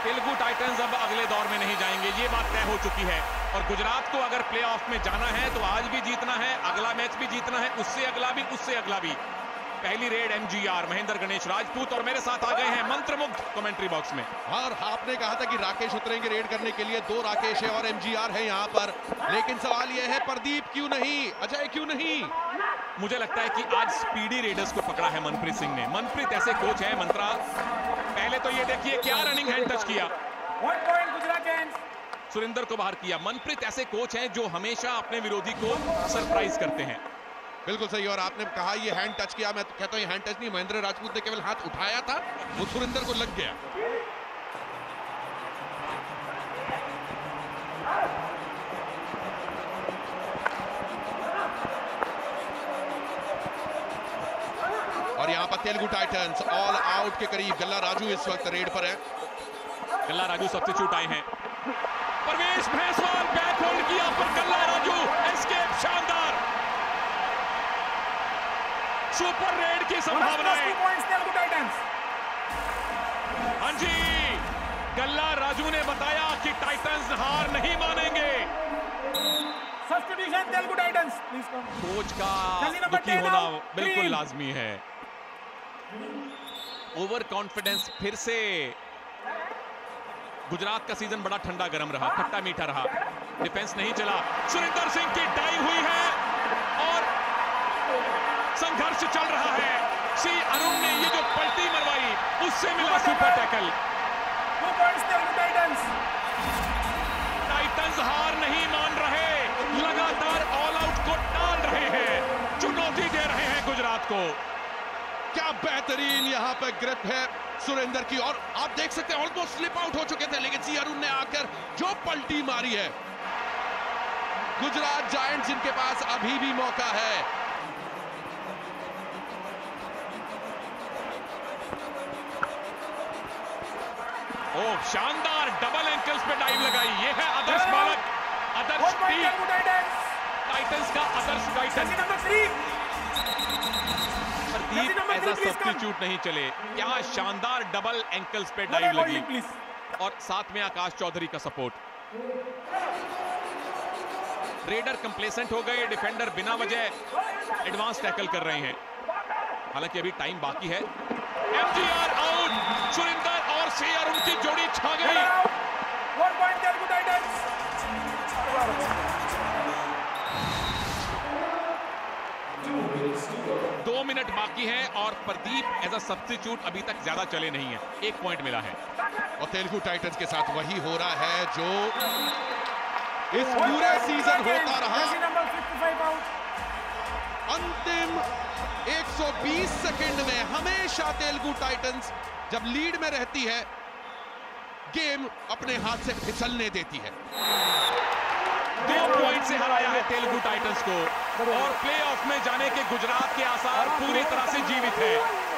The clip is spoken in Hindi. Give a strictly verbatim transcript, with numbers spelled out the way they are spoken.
तेलुगु टाइटंस अब अगले दौर में नहीं जाएंगे, ये बात तय हो चुकी है। और गुजरात को अगर प्लेऑफ में जाना है तो आज भी जीतना है, अगला मैच भी जीतना है, उससे अगला भी, उससे अगला भी। पहली रेड एमजीआर महेंद्र गणेश राजपूत और मेरे साथ आ गए हैं मंत्रमुग्ध कमेंट्री बॉक्स में। और आपने कहा था कि राकेश उतरेंगे रेड करने के लिए, दो राकेश है और एमजीआर है यहाँ पर, लेकिन सवाल यह है प्रदीप क्यों नहीं, अजय क्यों नहीं? मुझे लगता है कि आज स्पीडी रेडर्स को पकड़ा है मनप्रीत सिंह ने। मनप्रीत ऐसे कोच है मंत्रा, पहले तो ये देखिए क्या रनिंग हैंड टच किया, सुरेंद्र को बाहर किया। मनप्रीत ऐसे कोच हैं जो हमेशा अपने विरोधी को सरप्राइज करते हैं। बिल्कुल सही। और आपने कहा ये हैंड टच किया, मैं तो कहता हूँ ये हैंड टच नहीं, महेंद्र राजपूत ने केवल हाथ उठाया था, वो सुरेंद्र को लग गया। और यहाँ पर तेलुगु टाइटंस ऑल आउट के करीब। गल्ला राजू इस वक्त रेड पर है। गल्ला राजू सब्स्टिट्यूट आए हैं। प्रवेश भैंसवाल बैक होल्ड किया पर गल्ला राजू एस्केप, शानदार सुपर रेड की संभावनाएं। हाँ जी, गल्ला राजू ने बताया कि टाइटंस हार नहीं मानेंगे। Substitution Telugu Titans. कोच का दुखी होना बिल्कुल लाजमी है। ओवर कॉन्फिडेंस फिर से। गुजरात का सीजन बड़ा ठंडा गर्म रहा, खट्टा मीठा रहा, डिफेंस नहीं चला। सुरेंद्र सिंह की टाई हुई है और संघर्ष चल रहा है। सी अरुण ने ये जो पलटी मरवाई उससे मिला सुपर टैकल। टाइटंस हार नहीं मान रहे, लगातार ऑल आउट को टाल रहे हैं, चुनौती दे रहे हैं गुजरात को। क्या बेहतरीन यहाँ पर ग्रिप है सुरेंद्र की, और आप देख सकते हैं ऑलमोस्ट स्लिप आउट हो चुके थे, लेकिन सी अरुण ने आकर जो पलटी मारी है। गुजरात जायंट्स इनके पास अभी भी मौका है। ओह, शानदार डबल एंकल्स पे डाइव लगाई। ये है आदर्श बालक, आदर्श टाइटंस का आदर्श टाइटन। प्रदीप ऐसा सब्स्टिट्यूट नहीं चले, क्या शानदार डबल एंकल्स पे डाइव लगी और साथ में आकाश चौधरी का सपोर्ट। रेडर कंप्लेसेंट हो गए, डिफेंडर बिना वजह एडवांस टैकल कर रहे हैं। हालांकि अभी टाइम बाकी है। एमजीआर आउट, सुरेंद्र और सी अरुण की जोड़ी छा गई। दो मिनट बाकी है और प्रदीप एज अ सब्स्टिट्यूट अभी तक ज्यादा चले नहीं है, एक पॉइंट मिला है। और तेलुगु टाइटंस के साथ वही हो रहा है जो इस पूरे सीजन होता रहा। अंतिम एक सौ बीस सेकंड में हमेशा तेलुगु टाइटंस जब लीड में रहती है, गेम अपने हाथ से फिसलने देती है। दो पॉइंट से हराया है तेलुगु टाइटंस को और प्लेऑफ में जाने के गुजरात के आसार पूरी तरह से जीवित है।